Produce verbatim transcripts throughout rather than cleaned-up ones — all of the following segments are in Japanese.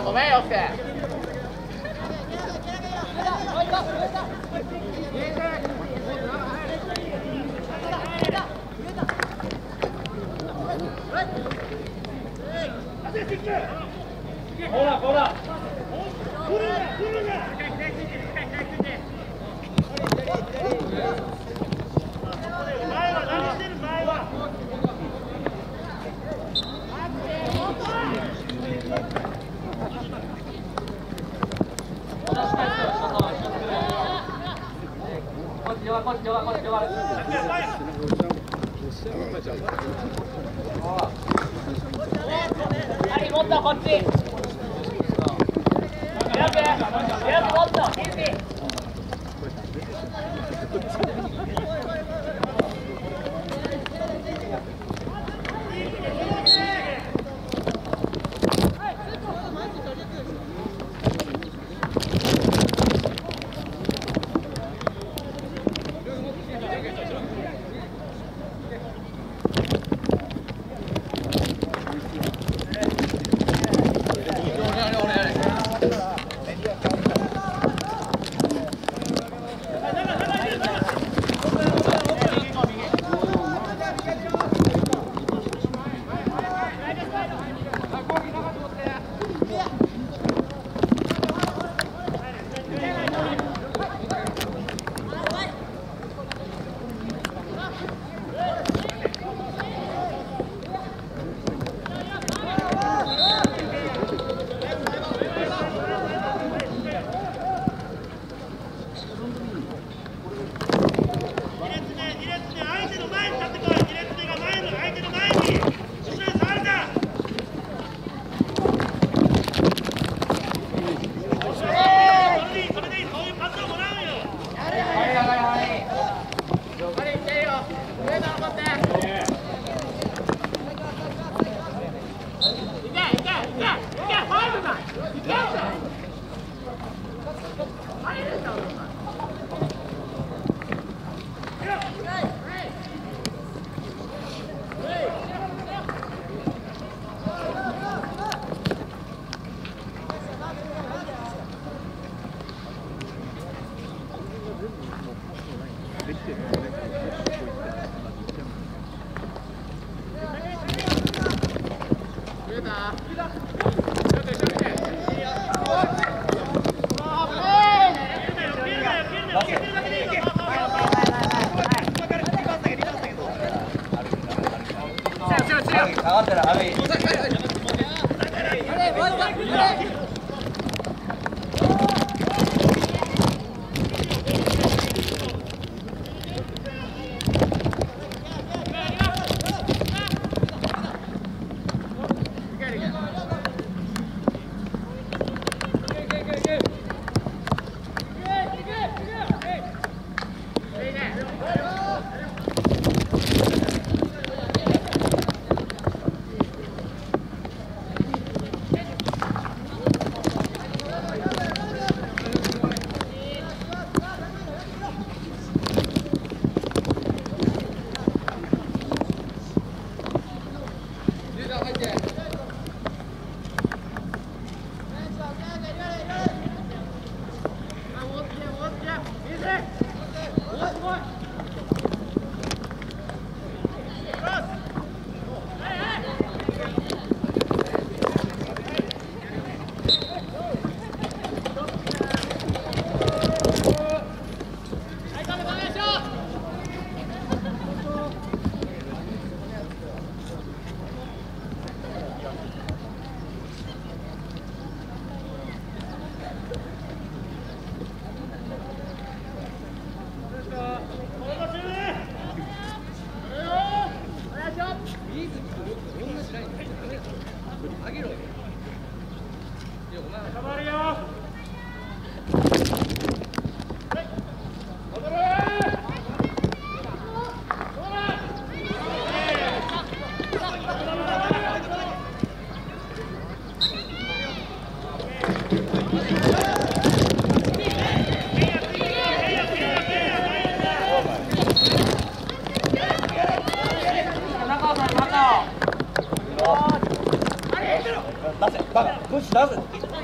ごめんよ、介。 ほらほら。こっちこっちこっち。はい、もっとこっち。やべやべもっと。 上がったら阿部。出せ、バカ、プッシュ出せ。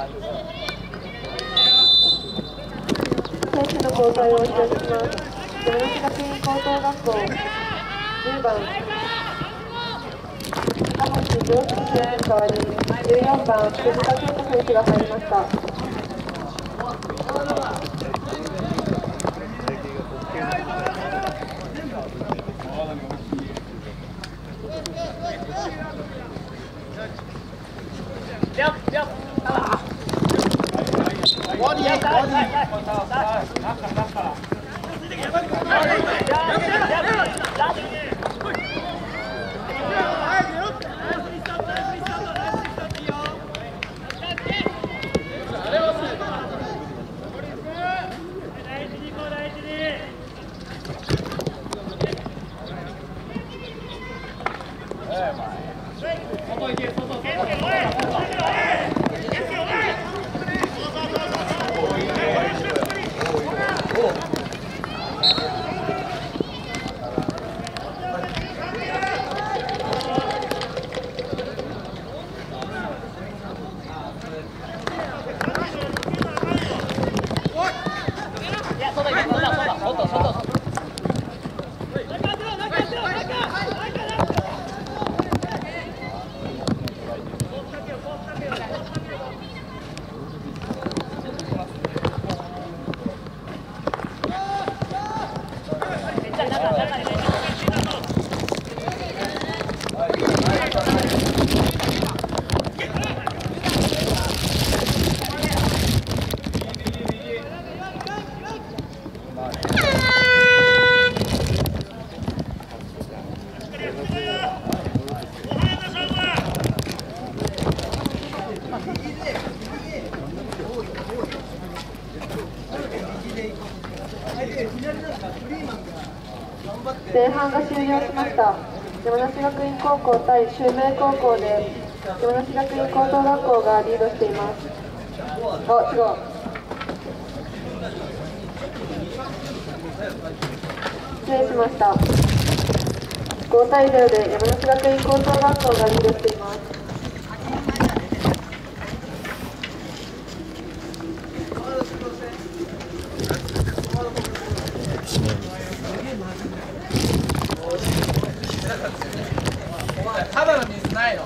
選手の交代をお知らせします。山梨学院高等学校じゅうばん高橋良樹選手に代わりじゅうよんばん藤田健太選手が入りました。前半が終了しました。山梨学院高校対秀明高校で山梨学院高等学校がリードしています。あ、違う。失礼しました。ごたいゼロで山梨学院高等学校がリードしています。 ただの水ないの。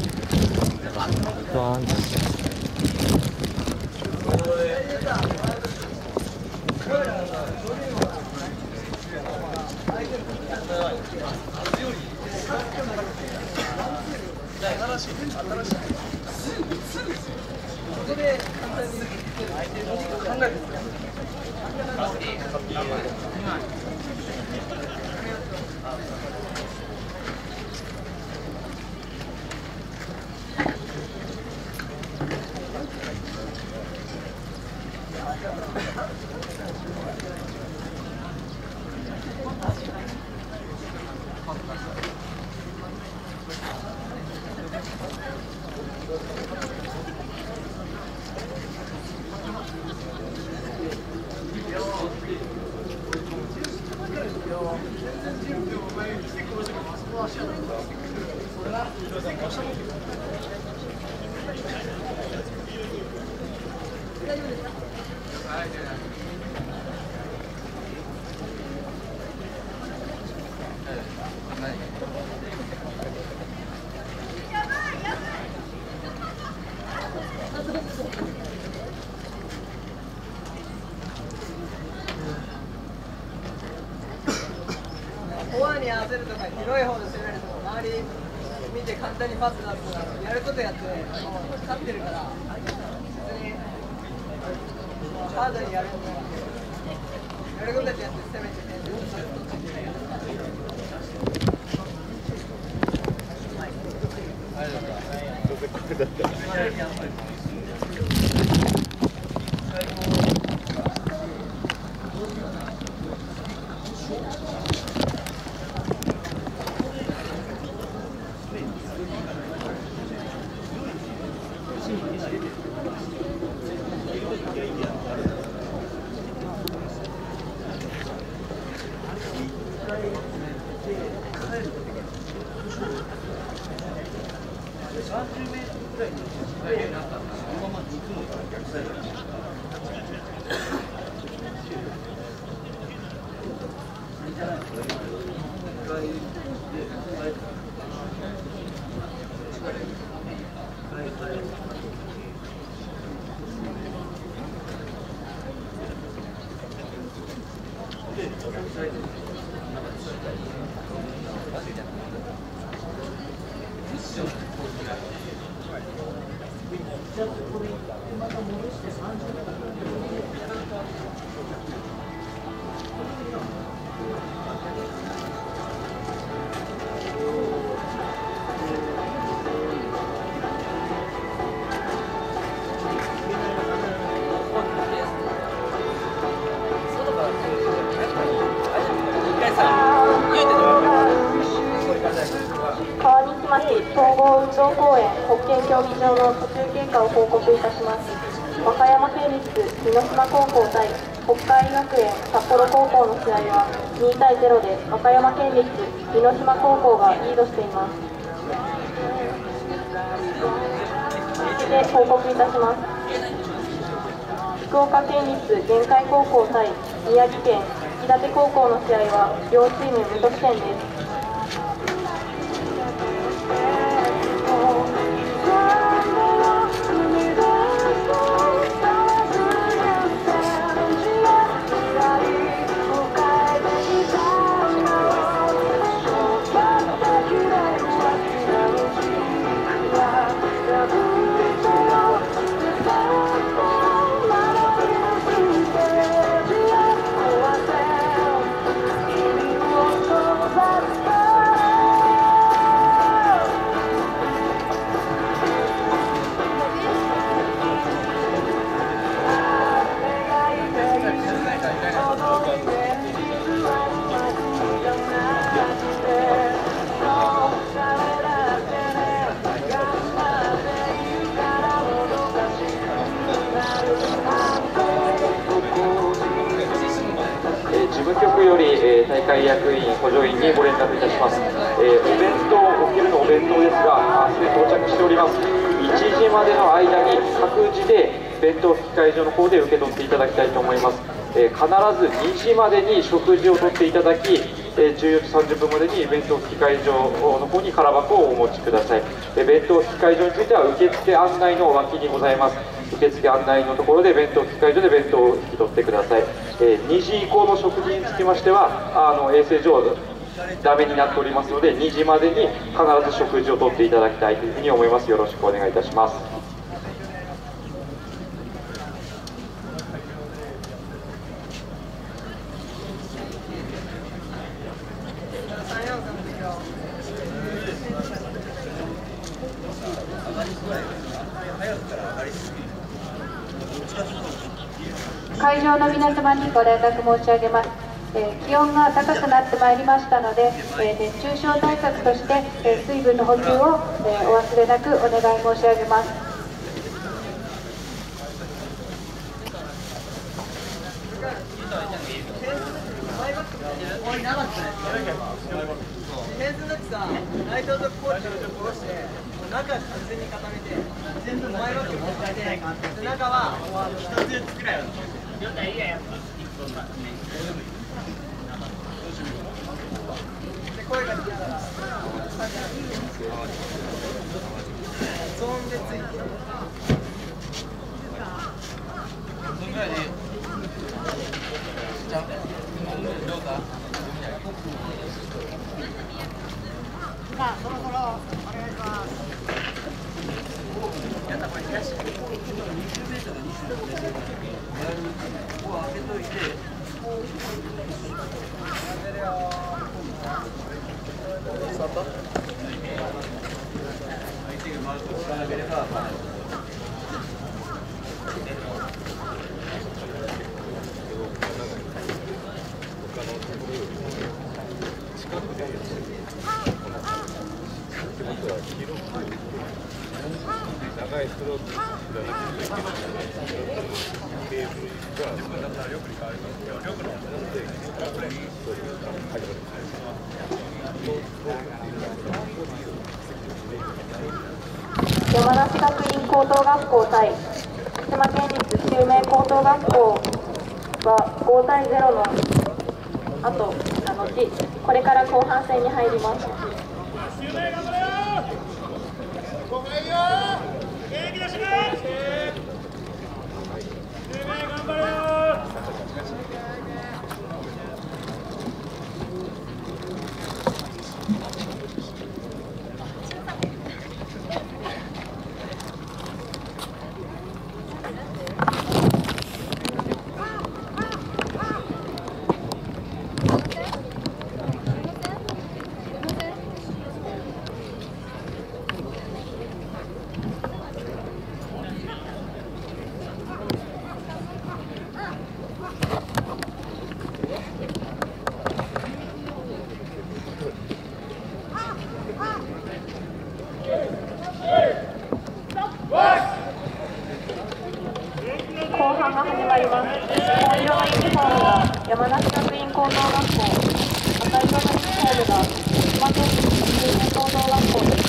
新しい新しい。ここで簡単に考えてる。フォアに合わせるとか広い方で攻めるとか周り見て簡単にパス出すとかやることやってもう勝ってるから別にハードにやるんだやることやってやって攻めてね。さんじゅうメートル総合運動公園ホッケー競技場の途中経過を報告いたします。和歌山県立美濃島高校対北海学園札幌高校の試合はにたいゼロで和歌山県立美濃島高校がリードしています。続いて報告いたします。福岡県立玄海高校対宮城県日立高校の試合は両チーム無得点です。 事務局より、えー、大会役員、補助員にご連絡いたします。えー、お弁当、お昼のお弁当ですが、すでに到着しております。いちじまでの間に各自で弁当機械所の方で受け取っていただきたいと思います。えー、必ずにじまでに食事をとっていただき、えー、じゅうよじさんじゅっぷんまでに弁当機械所の方に空箱をお持ちください。えー、弁当機械所については受付案内の脇にございます。受付案内のところで弁当機械所で弁当を引き取ってください。えー、にじ以降の食事につきましてはあの衛生上ダメになっておりますので、にじまでに必ず食事をとっていただきたいというふうに思います。よろしくお願いいたします。 会場の皆様にご連絡申し上げます。えー、気温が高くなってまいりましたので、えー、熱中症対策として、えー、水分の補給を、えー、お忘れなくお願い申し上げます。 点数の時さ、内藤とコーチを殺して、中完全に固めて、全部前バック持ってて、中は一つずつくらいは。で、声が出たら、ゾーンでついて。どんぐらいでいい？じゃあ、どうか？さあ、そろそろお願いします。やったこれ東にじゅうメートルにじゅうメートルでここを開けといて。やめるよ。スタート。相手がマウントつかなければ。近くで。長いストロークがテーブルが自分だったらよくに変わります。よくの山梨学院高等学校対福島県立秀明高等学校はごたいゼロの後、あの後、これから後半戦に入ります。後半が始まります。紺色のユニフォームが山梨学院高等学校、赤色のユニフォームが福島県立秀明高等学校です。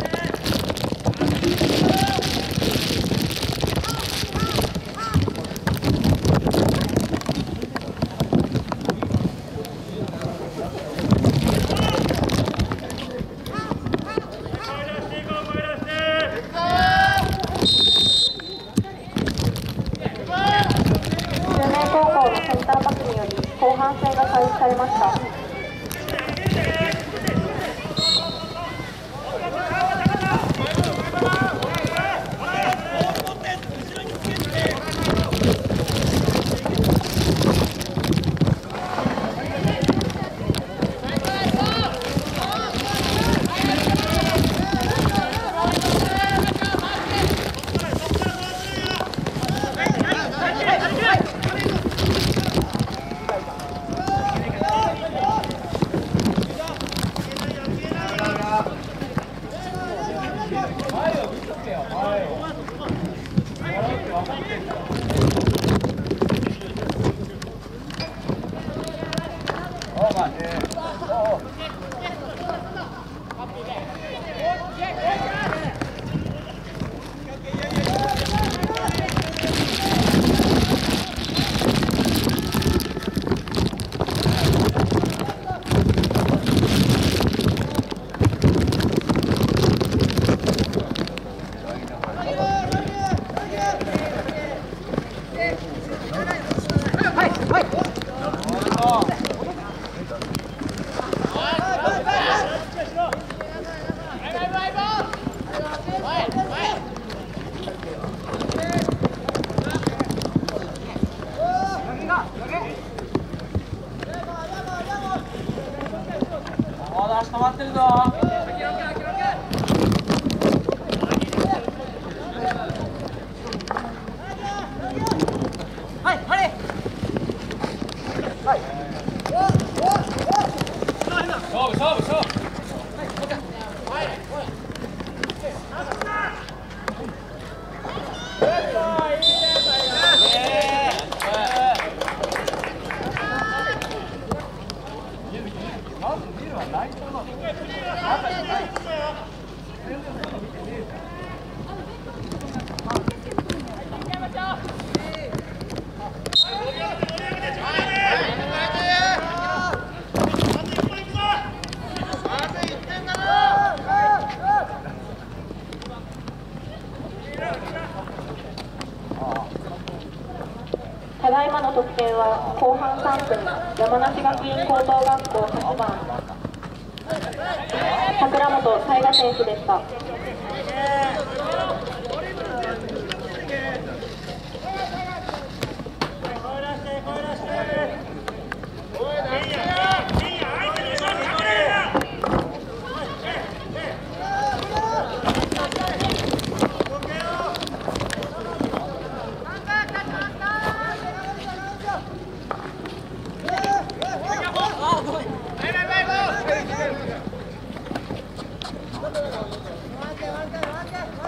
後半戦が開始されました。 止まってるぞ。はい、あれ。はい。勝負、勝負、勝負。 ただいまの得点は後半さんぷん、山梨学院高等学校はちばん桜本大我選手でした。 待って待って待って。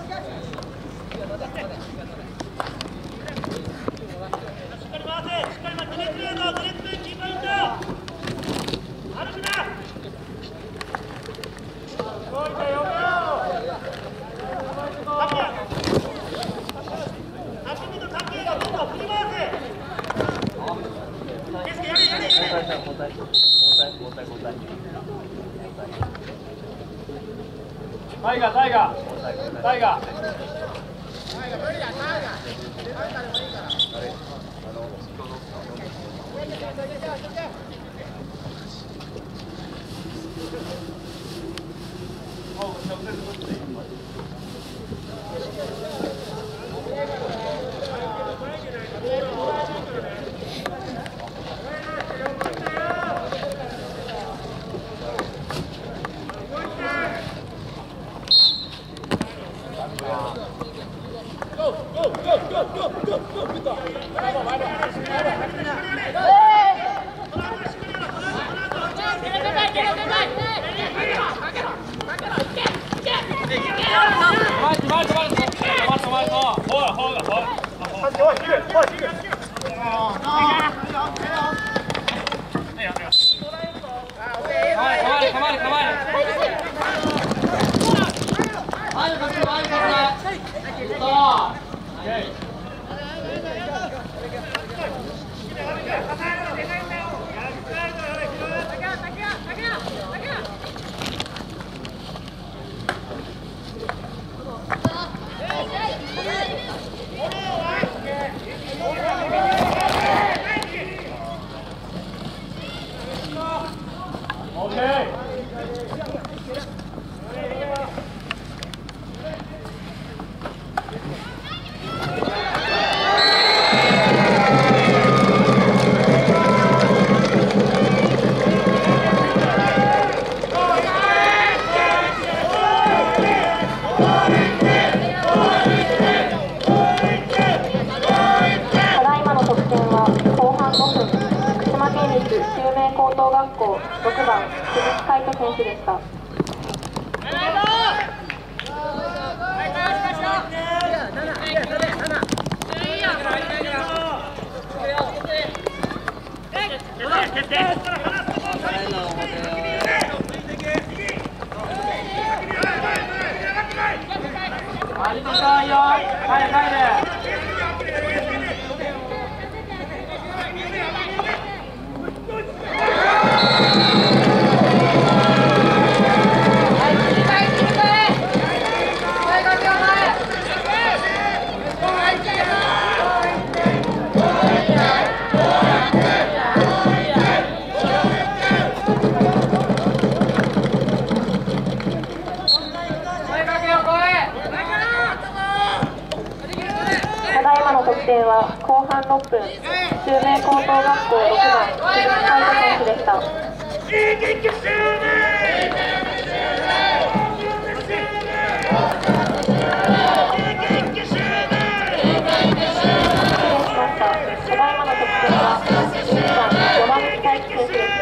前が。 ろくばん鈴木海斗選手でした。得点は後半ろっぷん、中明高等学校ろくばん鈴木海斗選手でした。ただいまの得点はじゅうにばん山口大輝選手でした。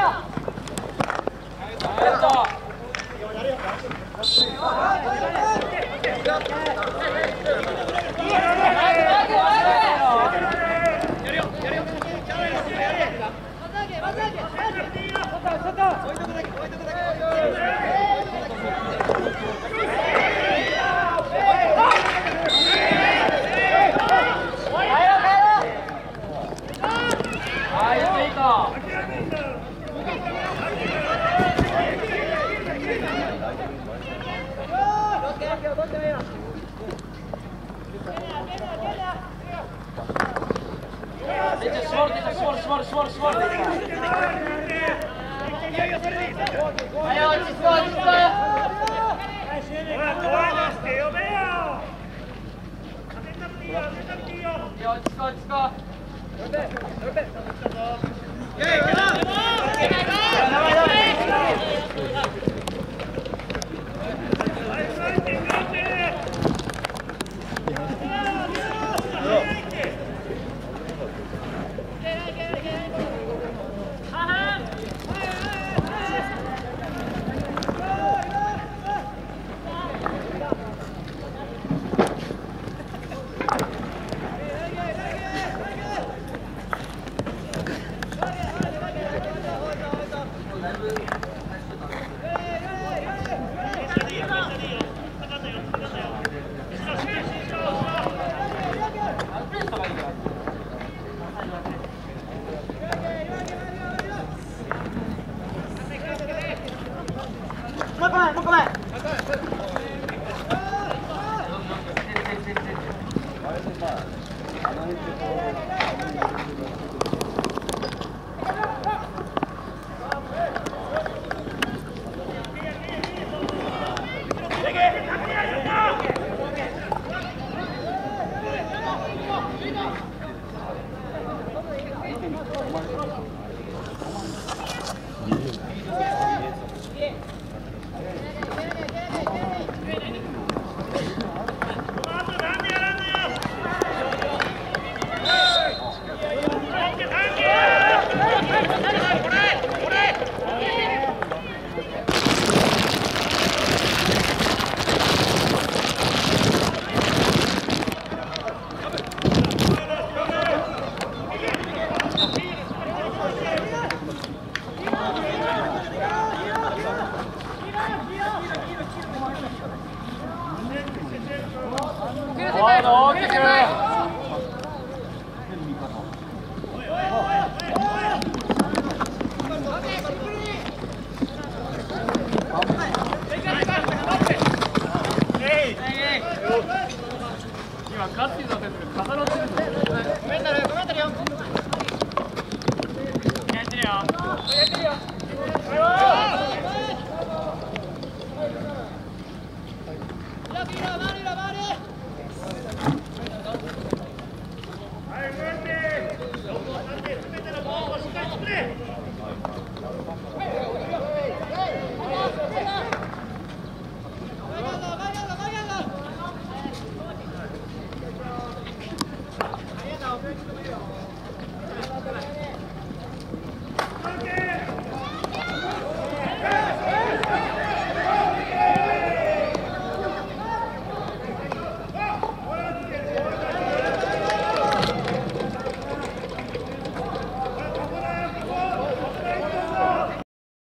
Mira, mira,